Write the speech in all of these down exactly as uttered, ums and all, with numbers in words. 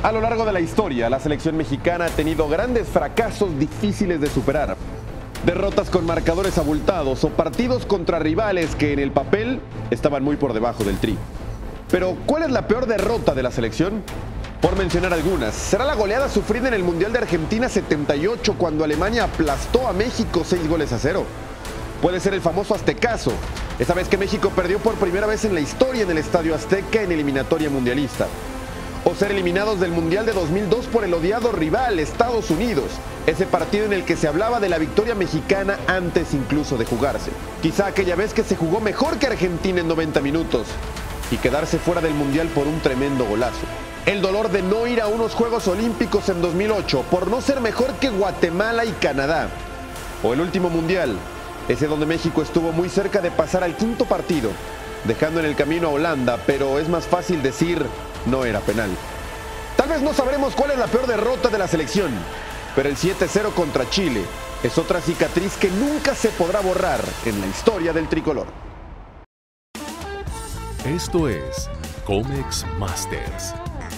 A lo largo de la historia, la selección mexicana ha tenido grandes fracasos difíciles de superar. Derrotas con marcadores abultados o partidos contra rivales que en el papel estaban muy por debajo del Tri. Pero, ¿cuál es la peor derrota de la selección? Por mencionar algunas, ¿será la goleada sufrida en el Mundial de Argentina setenta y ocho cuando Alemania aplastó a México seis goles a cero? Puede ser el famoso aztecaso, esa vez que México perdió por primera vez en la historia en el Estadio Azteca en eliminatoria mundialista. O ser eliminados del Mundial de dos mil dos por el odiado rival Estados Unidos, ese partido en el que se hablaba de la victoria mexicana antes incluso de jugarse. Quizá aquella vez que se jugó mejor que Argentina en noventa minutos y quedarse fuera del Mundial por un tremendo golazo. El dolor de no ir a unos Juegos Olímpicos en dos mil ocho por no ser mejor que Guatemala y Canadá. O el último Mundial, ese donde México estuvo muy cerca de pasar al quinto partido, dejando en el camino a Holanda, pero es más fácil decir no era penal. Tal vez no sabremos cuál es la peor derrota de la selección, pero el siete cero contra Chile es otra cicatriz que nunca se podrá borrar en la historia del tricolor. Esto es Comex Masters.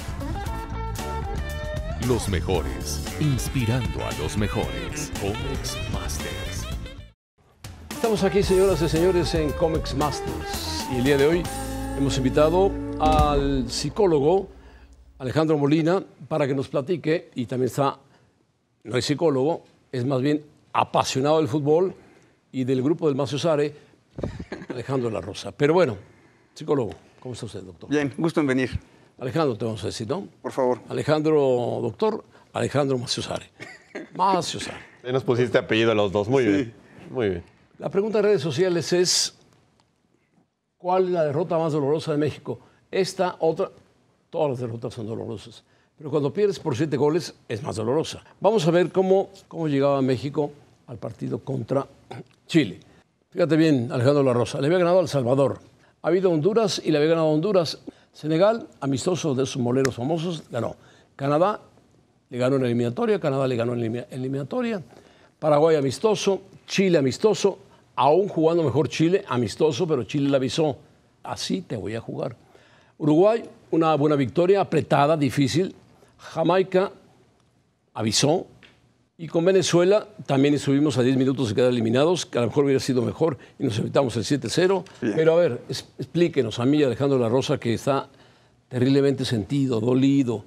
Los mejores, inspirando a los mejores. Comex Masters. Estamos aquí, señoras y señores, en Comex Masters. Y el día de hoy hemos invitado al psicólogo Alejandro Molina para que nos platique, y también está, no es psicólogo, es más bien apasionado del fútbol y del grupo del Macio Sare, Alejandro La Rosa. Pero bueno, psicólogo, ¿cómo está usted, doctor? Bien, gusto en venir. Alejandro, te vamos a decir, ¿no? Por favor. Alejandro, doctor, Alejandro Macio Sare. Macio Sare. Ahí nos pusiste apellido a los dos, muy Sí. bien, muy bien. La pregunta en redes sociales es, ¿cuál es la derrota más dolorosa de México? Esta, otra, todas las derrotas son dolorosas, pero cuando pierdes por siete goles es más dolorosa. Vamos a ver cómo, cómo llegaba México al partido contra Chile. Fíjate bien, Alejandro La Rosa, le había ganado a El Salvador, ha habido Honduras y le había ganado a Honduras. Senegal, amistoso de esos moleros famosos, ganó. Canadá le ganó en eliminatoria, Canadá le ganó en eliminatoria. Paraguay amistoso, Chile amistoso, aún jugando mejor Chile, amistoso, pero Chile le avisó, así te voy a jugar. Uruguay, una buena victoria, apretada, difícil. Jamaica avisó. Y con Venezuela también estuvimos a diez minutos de quedar eliminados, que a lo mejor hubiera sido mejor y nos evitamos el siete cero. Bien. Pero a ver, es, explíquenos a mí, Alejandro La Rosa, que está terriblemente sentido, dolido.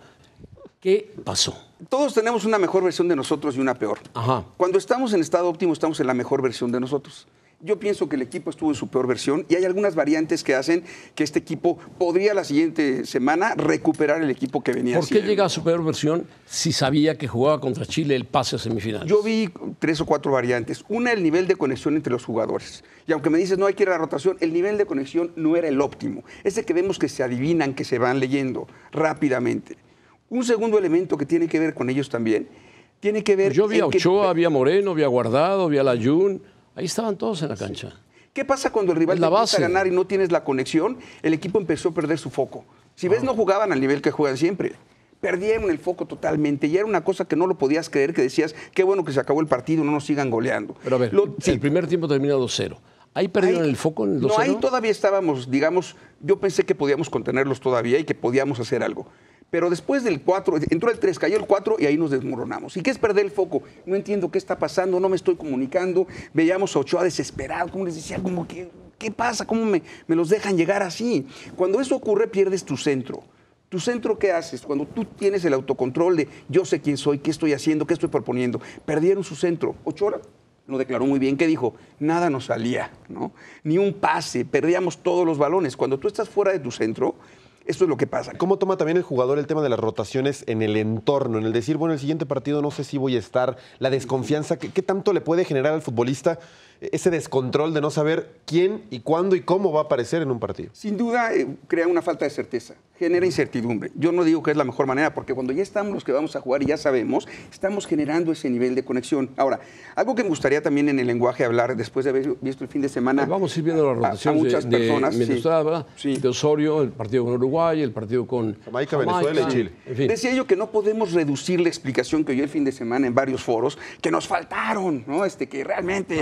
¿Qué pasó? Todos tenemos una mejor versión de nosotros y una peor. Ajá. Cuando estamos en estado óptimo, estamos en la mejor versión de nosotros. Yo pienso que el equipo estuvo en su peor versión y hay algunas variantes que hacen que este equipo podría la siguiente semana recuperar el equipo que venía ¿Por haciendo. qué llega a su peor versión si sabía que jugaba contra Chile el pase a semifinales? Yo vi tres o cuatro variantes. Una, el nivel de conexión entre los jugadores. Y aunque me dices no hay que ir a la rotación, el nivel de conexión no era el óptimo. Ese que vemos que se adivinan, que se van leyendo rápidamente. Un segundo elemento que tiene que ver con ellos también, tiene que ver... Pues yo vi a Ochoa, que... había Moreno, había Guardado, había Layún. Ahí estaban todos en la cancha. ¿Qué pasa cuando el rival te empieza a ganar y no tienes la conexión? El equipo empezó a perder su foco. Si ves, no jugaban al nivel que juegan siempre. Perdieron el foco totalmente y era una cosa que no lo podías creer, que decías, qué bueno que se acabó el partido, no nos sigan goleando. Pero a ver, lo, sí. El primer tiempo termina dos cero. ¿Ahí perdieron ahí, el foco en el dos cero? No, ahí todavía estábamos, digamos, yo pensé que podíamos contenerlos todavía y que podíamos hacer algo. Pero después del cuatro, entró el tres, cayó el cuatro y ahí nos desmoronamos. ¿Y qué es perder el foco? No entiendo qué está pasando, no me estoy comunicando. Veíamos a Ochoa desesperado, como les decía, como que, ¿qué pasa? ¿Cómo me, me los dejan llegar así? Cuando eso ocurre, pierdes tu centro. ¿Tu centro qué haces? Cuando tú tienes el autocontrol de yo sé quién soy, qué estoy haciendo, qué estoy proponiendo. Perdieron su centro. Ochoa lo declaró muy bien, que dijo, nada nos salía, ¿no? Ni un pase, perdíamos todos los balones. Cuando tú estás fuera de tu centro, esto es lo que pasa. ¿Cómo toma también el jugador el tema de las rotaciones en el entorno? En el decir, bueno, el siguiente partido no sé si voy a estar, la desconfianza, ¿qué, qué tanto le puede generar al futbolista ese descontrol de no saber quién y cuándo y cómo va a aparecer en un partido? Sin duda, eh, crea una falta de certeza, genera incertidumbre. Yo no digo que es la mejor manera, porque cuando ya estamos los que vamos a jugar y ya sabemos, estamos generando ese nivel de conexión. Ahora, algo que me gustaría también en el lenguaje hablar, después de haber visto el fin de semana... Vamos a ir viendo la rotación a, a muchas de, personas. De, sí. sí. de Osorio, el partido con Uruguay, el partido con Jamaica, Jamaica Venezuela y Chile. En fin. Decía yo que no podemos reducir la explicación que oyó el fin de semana en varios foros, que nos faltaron, ¿no? Este, que realmente... Pantalones.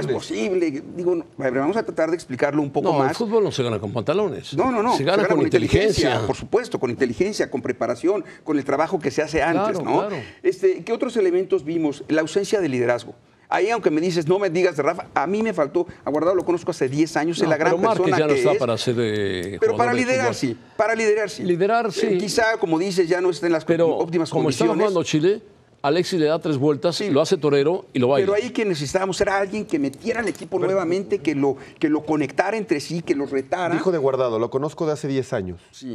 es posible? Digo, no, vamos a tratar de explicarlo un poco no, más. El fútbol no se gana con pantalones. No, no, no. Se gana, se gana con, con inteligencia. inteligencia. Por supuesto, con inteligencia, con preparación, con el trabajo que se hace antes, claro, ¿no? Claro. Este, ¿qué otros elementos vimos? La ausencia de liderazgo. Ahí, aunque me dices, no me digas de Rafa, a mí me faltó, a Guardado lo conozco hace diez años, no, es la gran pero persona ya no que está es. para ser eh, Pero para liderar, sí. Para liderar, sí. Liderar, sí. Eh, quizá, como dices, ya no está en las pero óptimas como condiciones. Como estaba jugando Chile, Alexis le da tres vueltas, sí. Lo hace torero y lo baila. Pero ahí que necesitábamos era alguien que metiera al equipo pero, nuevamente, que lo, que lo conectara entre sí, que lo retara. Dijo de Guardado, lo conozco de hace diez años. Sí.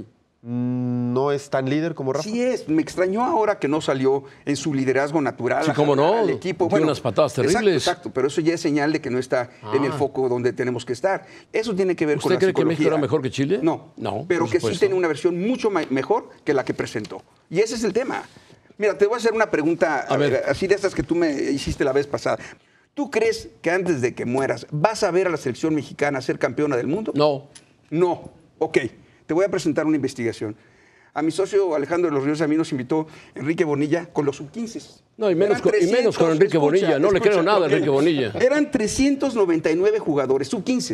¿No es tan líder como Rafa? Sí es, me extrañó ahora que no salió en su liderazgo natural. Sí, cómo no, el equipo. Tiene bueno, unas patadas terribles. Exacto, exacto, pero eso ya es señal de que no está ah. en el foco donde tenemos que estar. Eso tiene que ver con la ¿Usted cree psicología. que México era mejor que Chile? No, no pero que sí tiene una versión mucho mejor que la que presentó. Y ese es el tema. Mira, te voy a hacer una pregunta, a ver. así de estas que tú me hiciste la vez pasada. ¿Tú crees que antes de que mueras vas a ver a la selección mexicana ser campeona del mundo? No. No. Ok, te voy a presentar una investigación. A mi socio Alejandro de los Ríos, a mí nos invitó Enrique Bonilla con los sub quince. No, y menos, con, trescientos, y menos con Enrique escucha, Bonilla. No escucha, le creo nada a Enrique Bonilla. Eran trescientos noventa y nueve jugadores, sub quince.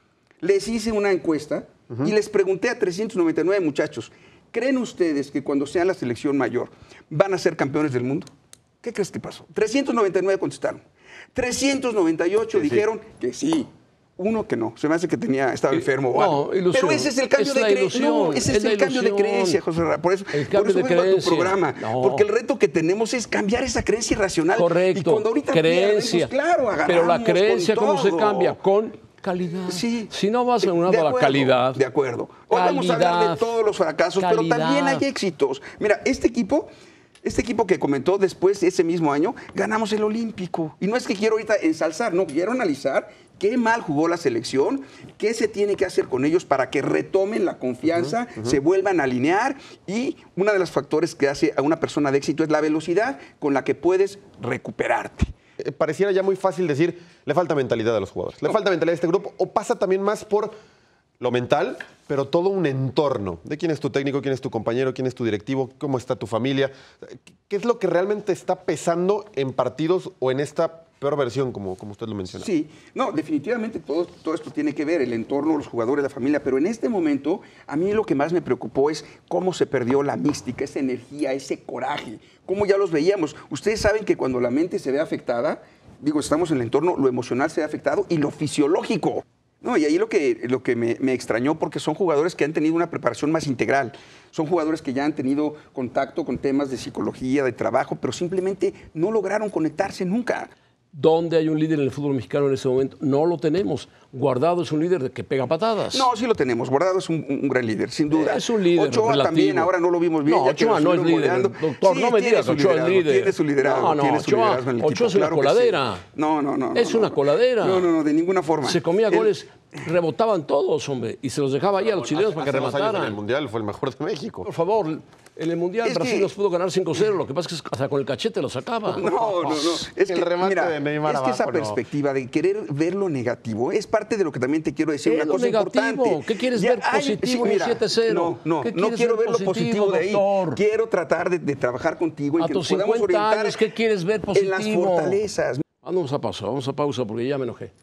Les hice una encuesta uh-huh. y les pregunté a trescientos noventa y nueve muchachos, ¿creen ustedes que cuando sean la selección mayor van a ser campeones del mundo? ¿Qué crees que pasó? trescientos noventa y nueve contestaron. trescientos noventa y ocho que dijeron sí. que sí. Uno que no, se me hace que tenía, estaba enfermo. No, bueno. Pero ese es el cambio es de creencia. No, ese es, es el cambio de creencia, José Ra. Por eso, el por eso de vengo creencia. a tu programa. No. Porque el reto que tenemos es cambiar esa creencia irracional. Correcto. Y cuando ahorita creencia. Pierden, pues, claro, pero la creencia, ¿cómo todo. se cambia? Con calidad. Sí. Si no vas a una la calidad. De acuerdo. Hoy calidad, vamos a hablar de todos los fracasos, calidad. Pero también hay éxitos. Mira, este equipo... Este equipo que comentó después, ese mismo año, ganamos el Olímpico. Y no es que quiero ahorita ensalzar, no, quiero analizar qué mal jugó la selección, qué se tiene que hacer con ellos para que retomen la confianza, uh-huh, uh-huh. se vuelvan a alinear. Y uno de los factores que hace a una persona de éxito es la velocidad con la que puedes recuperarte. Eh, pareciera ya muy fácil decir, le falta mentalidad a los jugadores, le no. falta mentalidad a este grupo, o pasa también más por lo mental, pero todo un entorno de quién es tu técnico, quién es tu compañero, quién es tu directivo, cómo está tu familia. ¿Qué es lo que realmente está pesando en partidos o en esta peor versión, como, como usted lo menciona? Sí, no, definitivamente todo, todo esto tiene que ver, el entorno, los jugadores, la familia, pero en este momento a mí lo que más me preocupó es cómo se perdió la mística, esa energía, ese coraje, cómo ya los veíamos. Ustedes saben que cuando la mente se ve afectada, digo, estamos en el entorno, lo emocional se ve afectado y lo fisiológico. No, y ahí lo que, lo que me, me extrañó, porque son jugadores que han tenido una preparación más integral, son jugadores que ya han tenido contacto con temas de psicología, de trabajo, pero simplemente no lograron conectarse nunca. ¿Dónde hay un líder en el fútbol mexicano en ese momento? No lo tenemos. Guardado es un líder que pega patadas. No, sí lo tenemos. Guardado es un, un gran líder, sin duda. Es un líder Ochoa relativo. También, ahora no lo vimos bien. No, Ochoa no es líder. Doctor, sí, no me digas Ochoa es líder. Tiene su liderazgo, no, no, tiene su Ochoa, liderazgo en el equipo. Ochoa es una claro coladera. Sí. No, no, no. Es no, una no. coladera. No, no, no, de ninguna forma. Se comía El... goles, rebotaban todos, hombre, y se los dejaba ahí a los chilenos para que remataran. En el Mundial fue el mejor de México. Por favor, en el Mundial es Brasil que... nos pudo ganar cinco cero, lo que pasa es que hasta con el cachete lo sacaba. No, no, no. Es el que, remate mira, de Neymar es que esa abajo, perspectiva no. de querer ver lo negativo es parte de lo que también te quiero decir. Una cosa negativo? Importante. ¿Qué quieres ya ver hay, positivo sí, en el siete cero? No, no, no quiero ver, ver lo positivo de ahí. Doctor? Quiero tratar de, de trabajar contigo en a que tus nos podamos orientar años, ¿qué quieres ver positivo? En las fortalezas. Vamos a pausa, vamos a pausa porque ya me enojé.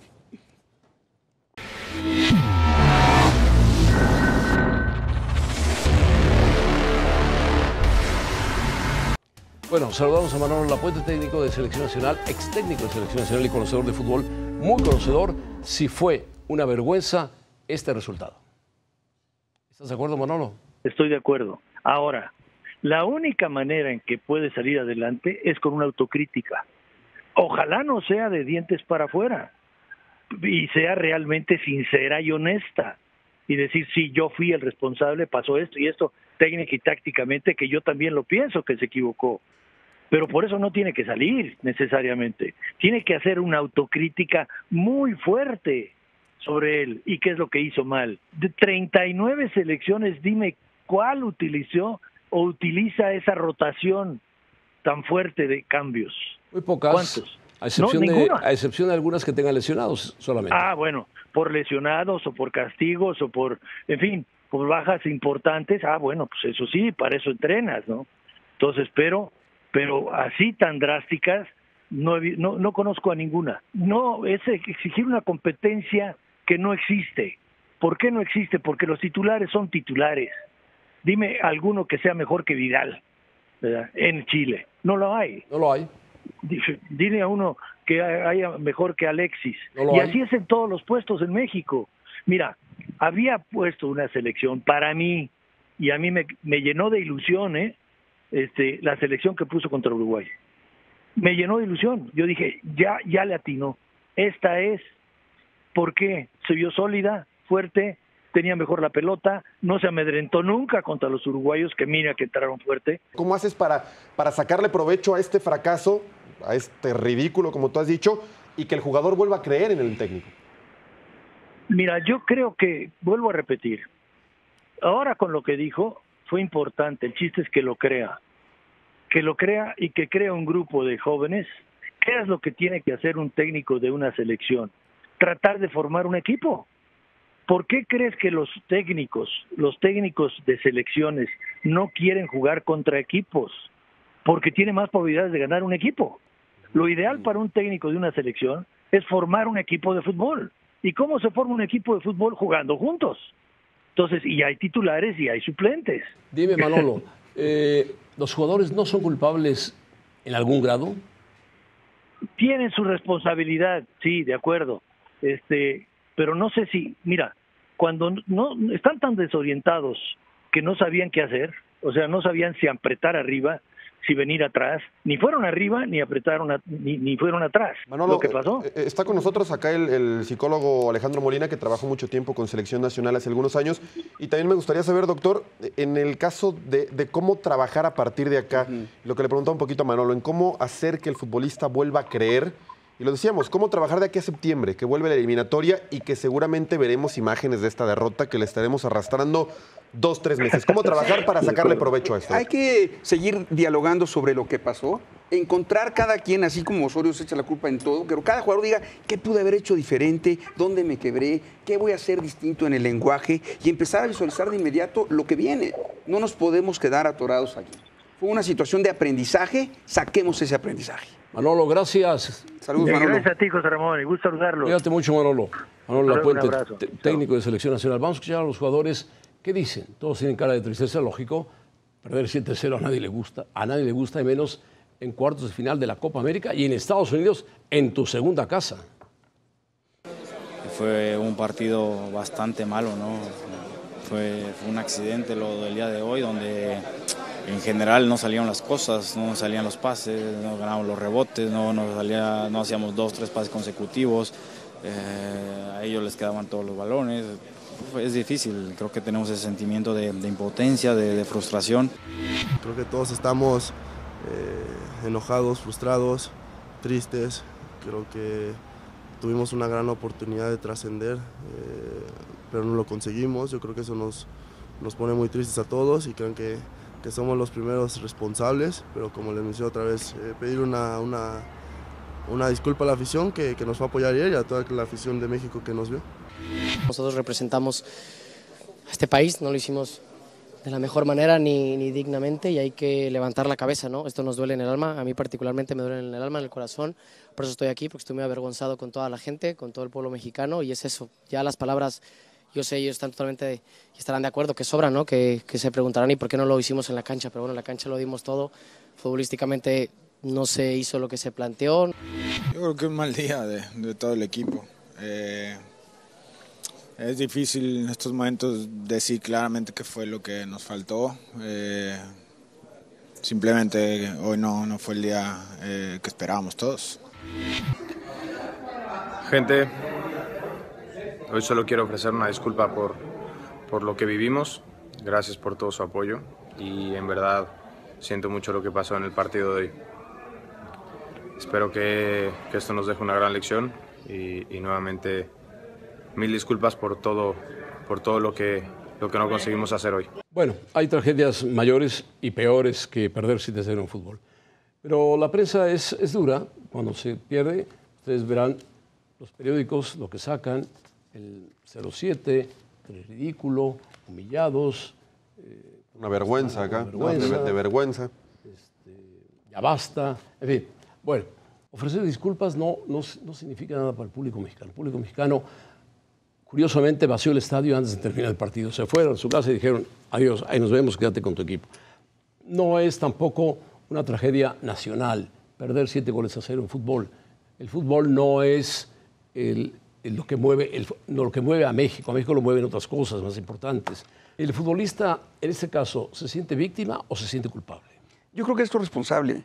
Bueno, saludamos a Manolo Lapuente, técnico de Selección Nacional, ex técnico de Selección Nacional y conocedor de fútbol, muy conocedor, si fue una vergüenza este resultado. ¿Estás de acuerdo, Manolo? Estoy de acuerdo. Ahora, la única manera en que puede salir adelante es con una autocrítica. Ojalá no sea de dientes para afuera y sea realmente sincera y honesta y decir, sí, yo fui el responsable, pasó esto y esto, técnica y tácticamente, que yo también lo pienso que se equivocó. Pero por eso no tiene que salir necesariamente. Tiene que hacer una autocrítica muy fuerte sobre él y qué es lo que hizo mal. De treinta y nueve selecciones, dime cuál utilizó o utiliza esa rotación tan fuerte de cambios. Muy pocas. ¿Cuántos? A excepción, no, de, a excepción de algunas que tengan lesionados solamente. Ah, bueno, por lesionados o por castigos o por, en fin, por bajas importantes. Ah, bueno, pues eso sí, para eso entrenas, ¿no? Entonces, pero, pero así tan drásticas, No, he, no, no conozco a ninguna. No, es exigir una competencia que no existe. ¿Por qué no existe? Porque los titulares son titulares. Dime alguno que sea mejor que Vidal, ¿verdad? En Chile. No lo hay. No lo hay. Dile a uno que haya mejor que Alexis. No y hay. así es en todos los puestos en México. Mira, había puesto una selección para mí, y a mí me, me llenó de ilusión, ¿eh? Este, la selección que puso contra Uruguay. Me llenó de ilusión. Yo dije, ya, ya le atinó. Esta es. ¿Por qué? Se vio sólida, fuerte, tenía mejor la pelota, no se amedrentó nunca contra los uruguayos, que mira que entraron fuerte. ¿Cómo haces para, para sacarle provecho a este fracaso, a este ridículo, como tú has dicho, y que el jugador vuelva a creer en el técnico? Mira, yo creo que, vuelvo a repetir, ahora con lo que dijo, fue importante, el chiste es que lo crea, que lo crea y que crea un grupo de jóvenes. ¿Qué es lo que tiene que hacer un técnico de una selección? Tratar de formar un equipo. ¿Por qué crees que los técnicos, los técnicos de selecciones no quieren jugar contra equipos? Porque tiene más probabilidades de ganar un equipo. Lo ideal para un técnico de una selección es formar un equipo de fútbol. ¿Y cómo se forma un equipo de fútbol? Jugando juntos. Entonces, y hay titulares y hay suplentes. Dime, Manolo, eh, ¿los jugadores no son culpables en algún grado? Tienen su responsabilidad, sí, de acuerdo. Este, pero no sé si, mira, cuando no están tan desorientados que no sabían qué hacer, o sea, no sabían si apretar arriba, si venir atrás, ni fueron arriba ni apretaron a, ni, ni fueron atrás. Manolo, lo que pasó. Eh, está con nosotros acá el, el psicólogo Alejandro Molina, que trabajó mucho tiempo con Selección Nacional hace algunos años. Y también me gustaría saber, doctor, en el caso de, de cómo trabajar a partir de acá, uh-huh. lo que le preguntaba un poquito a Manolo, en cómo hacer que el futbolista vuelva a creer. Y lo decíamos, cómo trabajar de aquí a septiembre, que vuelve la eliminatoria y que seguramente veremos imágenes de esta derrota que le estaremos arrastrando dos, tres meses. ¿Cómo trabajar para sacarle provecho a esto? Hay que seguir dialogando sobre lo que pasó, encontrar cada quien, así como Osorio se echa la culpa en todo, pero cada jugador diga qué pude haber hecho diferente, dónde me quebré, qué voy a hacer distinto en el lenguaje y empezar a visualizar de inmediato lo que viene. No nos podemos quedar atorados aquí. Fue una situación de aprendizaje, saquemos ese aprendizaje. Manolo, gracias. Saludos, Manolo. Gracias a ti, José Ramón, y gusto saludarlo. Cuídate mucho, Manolo. Manolo Lapuente, abrazo. técnico de Selección Nacional. Vamos a escuchar a los jugadores. ¿Qué dicen? Todos tienen cara de tristeza, lógico. Perder siete cero a nadie le gusta. A nadie le gusta, y menos en cuartos de final de la Copa América y en Estados Unidos, en tu segunda casa. Fue un partido bastante malo, ¿no? Fue, fue un accidente lo del día de hoy, donde en general no salían las cosas, no salían los pases, no ganábamos los rebotes, no, no, salía, no hacíamos dos, tres pases consecutivos, eh, a ellos les quedaban todos los balones. Es difícil, creo que tenemos ese sentimiento de, de impotencia, de, de frustración. Creo que todos estamos eh, enojados, frustrados, tristes. Creo que tuvimos una gran oportunidad de trascender, eh, pero no lo conseguimos. Yo creo que eso nos, nos pone muy tristes a todos y creo que, que somos los primeros responsables, pero como les mencioné otra vez, eh, pedir una, una, una disculpa a la afición que, que nos va a apoyar ayer y a toda la afición de México que nos vio. Nosotros representamos a este país, no lo hicimos de la mejor manera ni, ni dignamente y hay que levantar la cabeza, ¿no? Esto nos duele en el alma, a mí particularmente me duele en el alma, en el corazón, por eso estoy aquí, porque estoy muy avergonzado con toda la gente, con todo el pueblo mexicano y es eso, ya las palabras, yo sé, ellos están totalmente, estarán de acuerdo que sobran, ¿no? Que, que se preguntarán ¿y por qué no lo hicimos en la cancha? Pero bueno, en la cancha lo dimos todo, futbolísticamente no se hizo lo que se planteó. Yo creo que es un mal día de, de todo el equipo. Eh... Es difícil en estos momentos decir claramente qué fue lo que nos faltó. Eh, simplemente hoy no, no fue el día eh, que esperábamos todos. Gente, hoy solo quiero ofrecer una disculpa por, por lo que vivimos. Gracias por todo su apoyo y en verdad siento mucho lo que pasó en el partido de hoy. Espero que, que esto nos deje una gran lección y, y nuevamente mil disculpas por todo, por todo lo que, lo que no conseguimos hacer hoy. Bueno, hay tragedias mayores y peores que perder siete cero en fútbol. Pero la prensa es, es dura cuando se pierde. Ustedes verán los periódicos, lo que sacan, el cero siete, el ridículo, humillados. Eh, una vergüenza acá, una vergüenza, de, de vergüenza. Este, ya basta, en fin. Bueno, Ofrecer disculpas no, no, no significa nada para el público mexicano. El público mexicano, curiosamente, vació el estadio antes de terminar el partido. Se fueron a su casa y dijeron, adiós, ahí nos vemos, quédate con tu equipo. No es tampoco una tragedia nacional perder siete goles a cero en fútbol. El fútbol no es el, el, lo, que mueve, el, no, lo que mueve a México. A México lo mueven otras cosas más importantes. ¿El futbolista, en este caso, se siente víctima o se siente culpable? Yo creo que esto es responsable.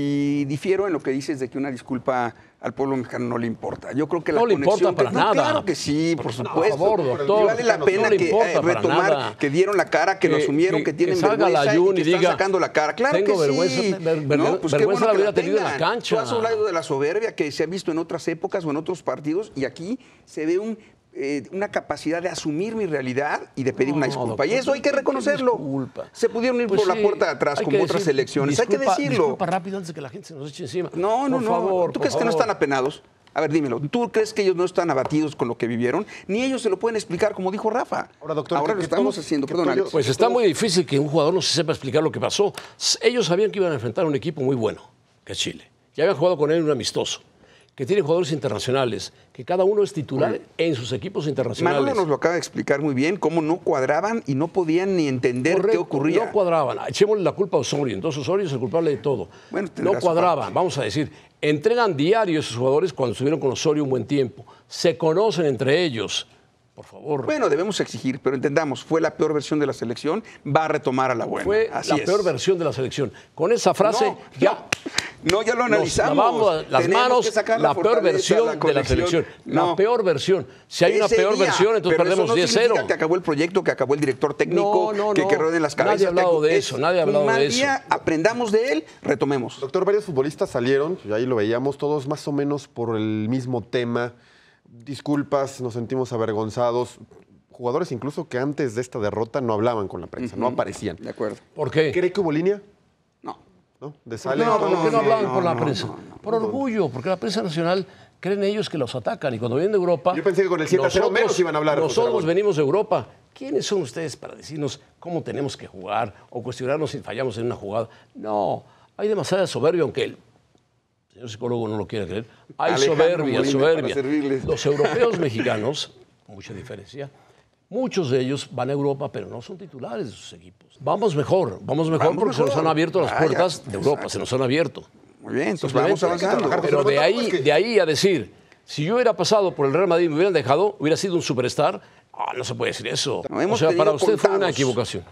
Y difiero en lo que dices de que una disculpa al pueblo mexicano no le importa. Yo creo que la no le conexión... importa para no, nada. Claro que sí, por supuesto. Por favor, doctor, y vale la pena no le que eh, retomar, nada. que dieron la cara, que, que lo asumieron, que, que tienen que vergüenza y que y están diga, sacando la cara. Claro tengo que vergüenza, sí. Ver, ver, no, pues vergüenza qué bueno la que hubiera la tenido en la tengan. cancha. Tú has hablado de la soberbia que se ha visto en otras épocas o en otros partidos y aquí se ve un... Eh, una capacidad de asumir mi realidad y de pedir no, una disculpa. Doctor, y eso hay que reconocerlo. Disculpa. Se pudieron ir pues por sí, la puerta de atrás como otras decir, elecciones. Disculpa, hay que decirlo. Disculpa rápido antes de que la gente se nos eche encima. No, no, por no. Favor, ¿Tú por crees favor. que no están apenados? A ver, dímelo. ¿Tú crees que ellos no están abatidos con lo que vivieron? Ni ellos se lo pueden explicar, como dijo Rafa. Ahora, doctor, Ahora que- lo que estamos todos- haciendo. que Perdón, todos- Alex. Pues está muy difícil que un jugador no se sepa explicar lo que pasó. Ellos sabían que iban a enfrentar a un equipo muy bueno, que es Chile. Ya habían jugado con él en un amistoso, que tiene jugadores internacionales, que cada uno es titular Bueno. en sus equipos internacionales. Manolo nos lo acaba de explicar muy bien, cómo no cuadraban y no podían ni entender Correcto, qué ocurría. No cuadraban. Echémosle la culpa a Osorio. Entonces Osorio es el culpable de todo. Bueno, no tendrá su cuadraban. parte. Vamos a decir, entrenan diario esos jugadores cuando estuvieron con Osorio un buen tiempo. Se conocen entre ellos. Por favor. Bueno, debemos exigir, pero entendamos, fue la peor versión de la selección, va a retomar a la buena. Fue Así la es. peor versión de la selección. Con esa frase No, ya... No, ya lo Nos analizamos. lavamos las Tenemos manos, que sacar la, peor fortaleza, versión la de la conexión. selección. No. La peor versión. Si hay una Ese peor día, versión, entonces pero perdemos eso no diez cero. significa que acabó el proyecto, que acabó el director técnico, No, no, que, no. que rueden las cabezas. Nadie ha hablado que de es eso, nadie ha hablado un mal de eso. día, aprendamos de él, retomemos. Doctor, varios futbolistas salieron, y ahí lo veíamos, todos más o menos por el mismo tema. Disculpas, nos sentimos avergonzados. Jugadores incluso que antes de esta derrota no hablaban con la prensa, no aparecían. De acuerdo. ¿Por qué? ¿Cree que hubo línea? No. ¿No? De sale No, todo. ¿por qué no hablaban no, por la no, prensa? no, no, por orgullo, porque la prensa nacional creen ellos que los atacan. Y cuando vienen de Europa... Yo pensé que con el siete a cero menos iban a hablar, José Nosotros Ramón. venimos de Europa. ¿Quiénes son ustedes para decirnos cómo tenemos que jugar o cuestionarnos si fallamos en una jugada? No, hay demasiada soberbia, aunque el señor psicólogo no lo quiera creer. Hay Alejandro soberbia, Molina, soberbia. para servirles. Los europeos mexicanos, con mucha diferencia, muchos de ellos van a Europa, pero no son titulares de sus equipos. Vamos mejor, vamos mejor Vamos porque se nos mejor. han abierto las Vaya, puertas de Europa, exacto. se nos han abierto. Muy bien, entonces vamos Simplemente hay que avanzando. trabajar. Pero de ahí, de ahí a decir, si yo hubiera pasado por el Real Madrid y me hubieran dejado, hubiera sido un superstar, ah, no se puede decir eso. No, hemos o sea, para tenido usted fue una contados. equivocación.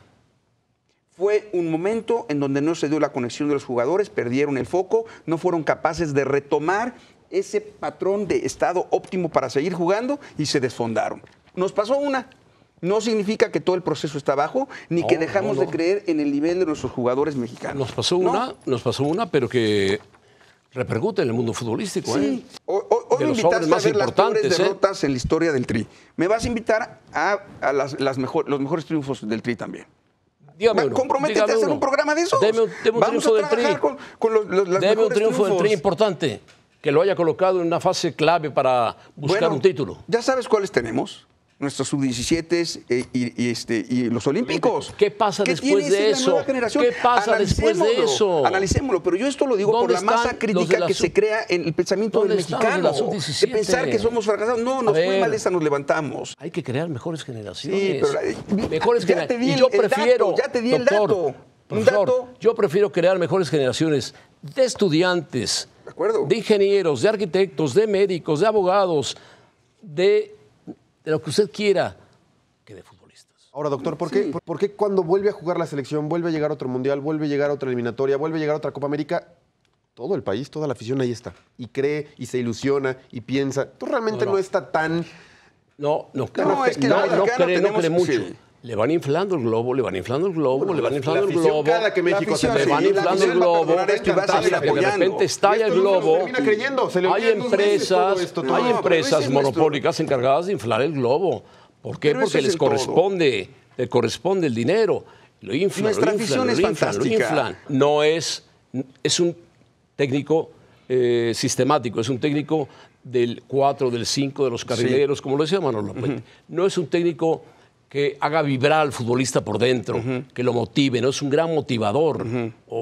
Fue un momento en donde no se dio la conexión de los jugadores, perdieron el foco, no fueron capaces de retomar ese patrón de estado óptimo para seguir jugando y se desfondaron. Nos pasó una. No significa que todo el proceso está bajo, ni No, que dejamos no, no. de creer en el nivel de nuestros jugadores mexicanos. Nos pasó No. una, nos pasó una, pero que repercute en el mundo futbolístico. Sí. ¿eh? Hoy, hoy- hoy De me los invitaste hombres más a ver las peores importantes, ¿eh? derrotas en la historia del Tri. Me vas a invitar a, a las, las mejor- los mejores triunfos del Tri también. Dígame Va, uno, comprométete dígame a hacer uno. un programa de esos. Deme un, deme un Vamos triunfo a del Tri. trabajar con, con los, los- las Deme un mejores triunfo del Tri triunfos. importante, que lo haya colocado en una fase clave para buscar Bueno, un título. Ya sabes cuáles tenemos. Nuestros sub diecisiete eh, y, y, este, y los olímpicos. ¿Qué pasa ¿Qué después tiene de esa eso? nueva generación? ¿Qué pasa después de Analicémoslo, eso? Analicémoslo, pero yo esto lo digo por ¿Dónde la masa están los de crítica la que sub- se crea en el pensamiento del ¿Dónde están los de mexicano. la sub De diecisiete? pensar que somos fracasados. No, nos A fue ver. mal esa, nos levantamos. Hay que crear mejores generaciones. Sí, pero la- mejores ya te generaciones. di Y yo el- el prefiero, dato, ya te di el doctor, dato. Un profesor, dato. yo prefiero crear mejores generaciones de estudiantes, De acuerdo. de ingenieros, de arquitectos, de médicos, de abogados, de, de lo que usted quiera, que de futbolistas. Ahora, doctor, ¿por qué, por, por qué cuando vuelve a jugar la selección, vuelve a llegar a otro mundial, vuelve a llegar a otra eliminatoria, vuelve a llegar a otra Copa América, todo el país, toda la afición ahí está? Y cree, y se ilusiona, y piensa. Tú realmente no, No, no. está tan... No, no, No, no, es que no, la no mexicana cree, no tenemos- cree mucho. sí. Le van inflando el globo, le van inflando el globo, Bueno, le van la- inflando la el afición, globo. cada que México afición, se le sí, van la inflando afición el va a globo perdonar esto y va a seguir hasta que de apoyando. repente estalla el Esto no se globo. termina creyendo, se le Hay olvida en dos meses empresas, todo esto, todo hay esto. No, pero ese empresas es nuestro- monopólicas encargadas de inflar el globo. ¿Por qué? Pero eso Porque es les en todo. corresponde, les corresponde el dinero. Lo inflan, Nuestra lo inflan, afición lo es inflan, fantástica. lo inflan. No es, es un técnico eh, sistemático, es un técnico del cuatro, del cinco, de los carrileros, como lo decía Manolo Puente. No es un técnico que haga vibrar al futbolista por dentro, que lo motive, no es un gran motivador. o,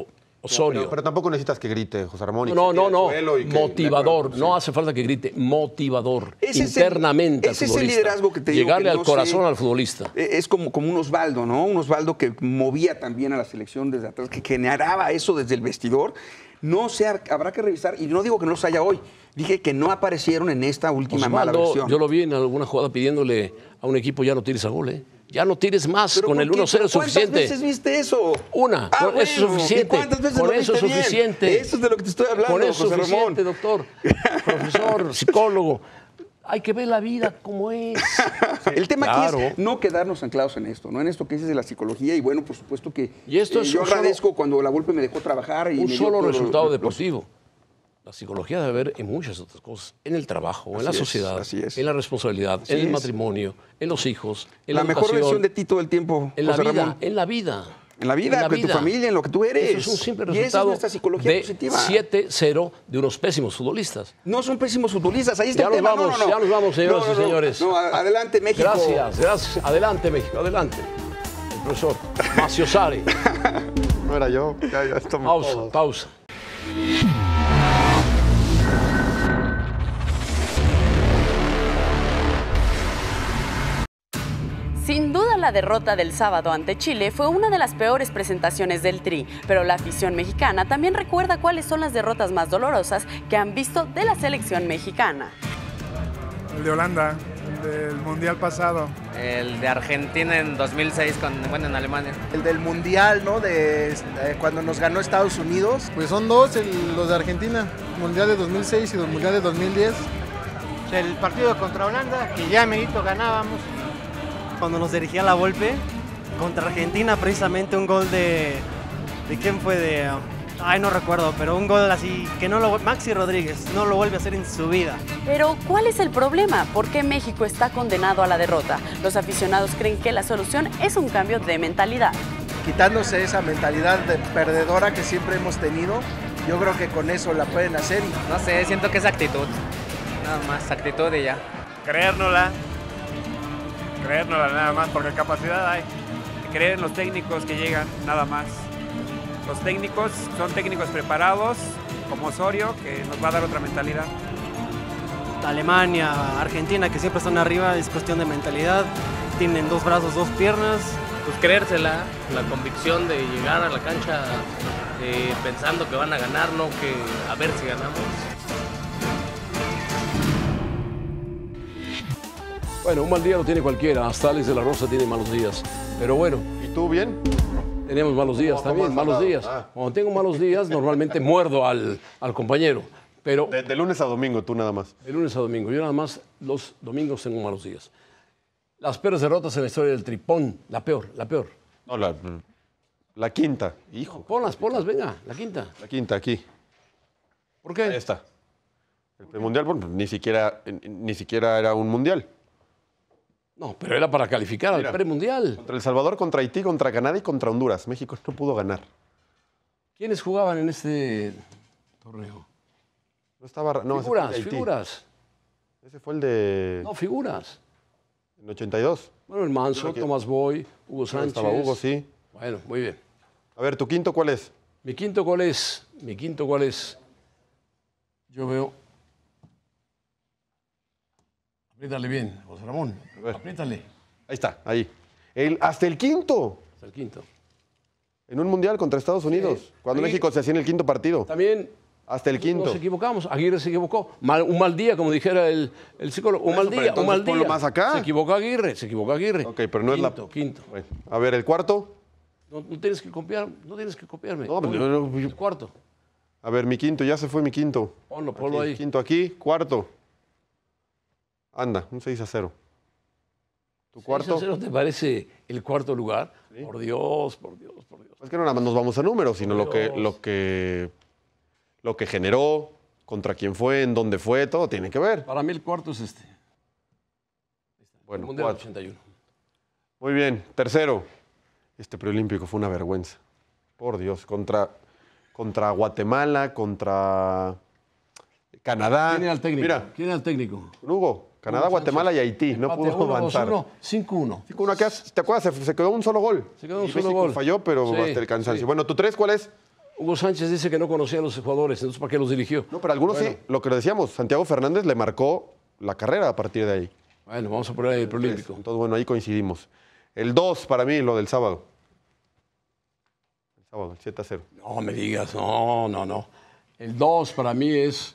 Osorio. Pero, pero tampoco necesitas que grite, José Ramón. y No, que no, se no. tire al suelo y que- Motivador. Sí. No hace falta que grite. Motivador. Ese es el- Internamente ese al es el futbolista. liderazgo que te digo Llegarle que al no corazón sé. al futbolista. Es como, como un Osvaldo, ¿no? Un Osvaldo que movía también a la selección desde atrás, que generaba eso desde el vestidor. No sé, habrá que revisar, y no digo que no los haya hoy, dije que no aparecieron en esta última mala Osvaldo, versión. yo lo vi en alguna jugada pidiéndole a un equipo ya no tires a gol, ¿eh? Ya no tires más, ¿Pero con por el qué? uno cero ¿Pero es suficiente. ¿Cuántas veces viste eso? Una, Ah, con eso es bueno, suficiente. ¿y cuántas veces Con lo eso es viste bien? suficiente. Eso es de lo que te estoy hablando, Con eso es José Ramón. suficiente, doctor. Profesor, psicólogo. Hay que ver la vida como es. El tema Claro. aquí es no quedarnos anclados en esto, no en esto que dices de la psicología. Y bueno, por supuesto que Y esto eh, es yo un solo- agradezco cuando la Volpe me dejó trabajar. Y Un me dio solo todo resultado lo- deportivo. La psicología debe haber en muchas otras cosas. En el trabajo, en la Así es, sociedad, así es. en la responsabilidad, Así en el es. matrimonio, en los hijos, en la, La mejor educación, versión de ti todo el tiempo, en la José vida, Ramón. en la vida. En la vida, en tu familia, en lo que tú eres. Eso es un simple Y esa es resultado nuestra psicología de positiva. siete cero de unos pésimos futbolistas. No son pésimos futbolistas, ahí está Ya el nos tema. vamos, no, no, no. ya nos vamos, señoras No, no, y no. señores. No, a- adelante, México. Gracias, gracias. Adelante, México, adelante. El profesor Maciosari. No era yo, ya, ya estamos Pausa, todos. pausa. Sin duda la derrota del sábado ante Chile fue una de las peores presentaciones del Tri, pero la afición mexicana también recuerda cuáles son las derrotas más dolorosas que han visto de la selección mexicana. El de Holanda, el del Mundial pasado. El de Argentina en dos mil seis, con, bueno, en Alemania. El del Mundial, ¿no? De eh, cuando nos ganó Estados Unidos. Pues son dos, el- los de Argentina, Mundial de dos mil seis y el Mundial de dos mil diez. El partido contra Holanda, que ya merito ganábamos. Cuando nos dirigía la Volpe, contra Argentina, precisamente un gol de... ¿De quién fue? De... Ay, no recuerdo, pero un gol así que no lo... Maxi Rodríguez no lo vuelve a hacer en su vida. Pero, ¿cuál es el problema? ¿Por qué México está condenado a la derrota? Los aficionados creen que la solución es un cambio de mentalidad. Quitándose esa mentalidad de perdedora que siempre hemos tenido, yo creo que con eso la pueden hacer. No sé, siento que es actitud. Nada más, actitud y ya. Creérnosla. Creérnosla nada más, porque capacidad hay. Creer en los técnicos que llegan, nada más. Los técnicos son técnicos preparados, como Osorio, que nos va a dar otra mentalidad. Alemania, Argentina, que siempre están arriba, es cuestión de mentalidad. Tienen dos brazos, dos piernas. Pues creérsela, la convicción de llegar a la cancha eh, pensando que van a ganar, no que a ver si ganamos. Bueno, un mal día lo tiene cualquiera. Hasta Alex de la Rosa tiene malos días. Pero bueno. ¿Y tú bien? Tenemos malos días ¿Cómo- también, cómo has malos andado? días. Ah. Cuando tengo malos días, normalmente muerdo al, al compañero. Pero De, de lunes a domingo, tú nada más. de lunes a domingo. Yo nada más los domingos tengo malos días. Las peores derrotas en la historia del Tripón. La peor, la peor. No, la, la quinta, hijo. Ponlas, ponlas, venga, la quinta. La quinta, aquí. ¿Por qué? Ahí está. El premundial, bueno, ni siquiera, ni siquiera era un mundial. No, pero era para calificar al Mira, premundial. Contra El Salvador, contra Haití, contra Canadá y contra Honduras. México no pudo ganar. ¿Quiénes jugaban en este torneo? No estaba. No, ese fue el Figuras, de Haití. figuras. Ese fue el de. No, figuras. En ochenta y dos. Bueno, el Manso, Creo que- Tomás Boy, Hugo Sánchez. Estaba Hugo, sí. Bueno, muy bien. A ver, ¿tu quinto cuál es? Mi quinto cuál es, mi quinto cuál es, yo veo, apriétale bien, José Ramón, apriétale. Ahí está, ahí. El, hasta el quinto. Hasta el quinto. En un mundial contra Estados Unidos. Cuando Ahí- México se hacía en el quinto partido. También Hasta el quinto. nos equivocamos, Aguirre se equivocó, Mal- un mal día, como dijera el, el psicólogo, un Por mal eso, pero día, un entonces mal ponlo día. más acá. Se equivocó Aguirre, se equivocó Aguirre. Ok, pero no es la. Quinto, quinto. Bueno, a ver, el cuarto. No, no tienes que copiar, no tienes que copiarme. No, Ponlo. no, no, yo- El cuarto, A ver, mi quinto, ya se fue mi quinto. ponlo, ponlo Aquí, ahí. Quinto aquí, cuarto. Anda, un seis a cero. ¿Tu cuarto? ¿Seis a cero te parece el cuarto lugar? Por Dios, por Dios, por Dios. Es que no nada más nos vamos a números, sino lo que, Dios. lo que lo que generó, contra quién fue, en dónde fue, todo tiene que ver. Para mí el cuarto es este. Bueno, el Mundial cuatro. ochenta y uno. Muy bien, tercero. Este preolímpico fue una vergüenza. Por Dios, contra, contra Guatemala, contra Canadá. ¿Quién era el técnico? Mira, ¿Quién era el técnico? Hugo, Canadá, Hugo Guatemala y Haití. No Empate pudo uno, avanzar. dos uno, cinco uno. cinco uno acá, ¿te acuerdas? Se, se quedó un solo gol. Se quedó un Y solo México gol. falló, pero Sí, hasta el cansancio. sí. Bueno, ¿tu tres cuál es? Hugo Sánchez dice que no conocía a los jugadores, entonces ¿para qué los dirigió? No, pero algunos bueno. sí, lo que decíamos, Santiago Fernández le marcó la carrera a partir de ahí. Bueno, vamos a poner ahí el preolímpico. Entonces, bueno, ahí coincidimos. El dos para mí, lo del sábado. El sábado, el siete a cero. No me digas, no, no, no. El dos para mí es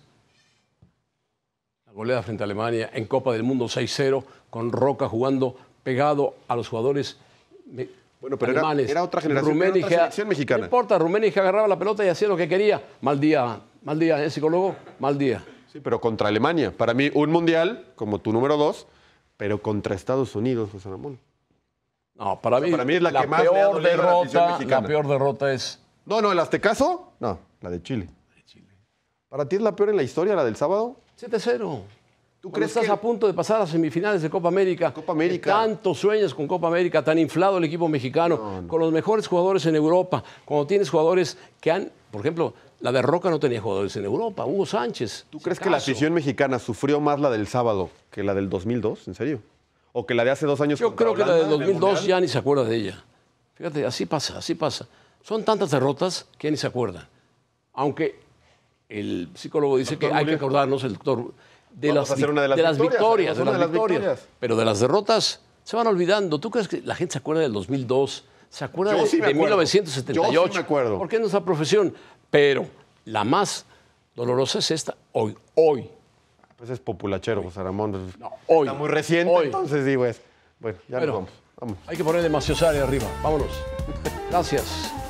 la goleada frente a Alemania en Copa del Mundo seis cero, con Roca jugando pegado a los jugadores bueno, pero alemanes. Era, era otra generación, era otra selección mexicana. No importa, Rummenigge agarraba la pelota y hacía lo que quería. Mal día, mal día, ¿eh, psicólogo? Mal día. Sí, pero contra Alemania. Para mí, un mundial, como tu número dos, pero contra Estados Unidos, José Ramón. No, para, o sea, mí, para mí es la, la que más peor le ha dolido a la afición derrota, mexicana. la peor derrota es... No, no, ¿el aztecaso? No, la de Chile. de Chile. ¿Para ti es la peor en la historia, la del sábado? siete cero. ¿Tú Cuando crees estás que a punto de pasar a semifinales de Copa América? Copa América. Tantos sueños con Copa América, tan inflado el equipo mexicano, no, no. con los mejores jugadores en Europa. Cuando tienes jugadores que han, por ejemplo, la de Roca no tenía jugadores en Europa, Hugo Sánchez. ¿Tú crees que la afición mexicana sufrió más la del sábado que la del dos mil dos? ¿En serio? ¿O que la de hace dos años? Yo creo que la del dos mil dos ya ni se acuerda de ella. Fíjate, así pasa, así pasa. Son tantas derrotas que ya ni se acuerdan. Aunque el psicólogo dice doctor que hay Murillo. que acordarnos, el doctor, de las, de las, de las victorias, victorias, de las, de las victorias. victorias. Pero de las derrotas se van olvidando. ¿Tú crees que la gente se acuerda del dos mil dos? ¿Se acuerda Yo de, sí me de acuerdo. mil novecientos setenta y ocho? Yo sí me acuerdo. Porque es nuestra profesión. Pero la más dolorosa es esta, hoy, hoy. Pues es populachero, José Ramón. No, hoy. Está muy reciente, hoy. entonces digo, es... Bueno, ya bueno, nos vamos. vamos. Hay que ponerle Maciosari arriba. Vámonos. Gracias.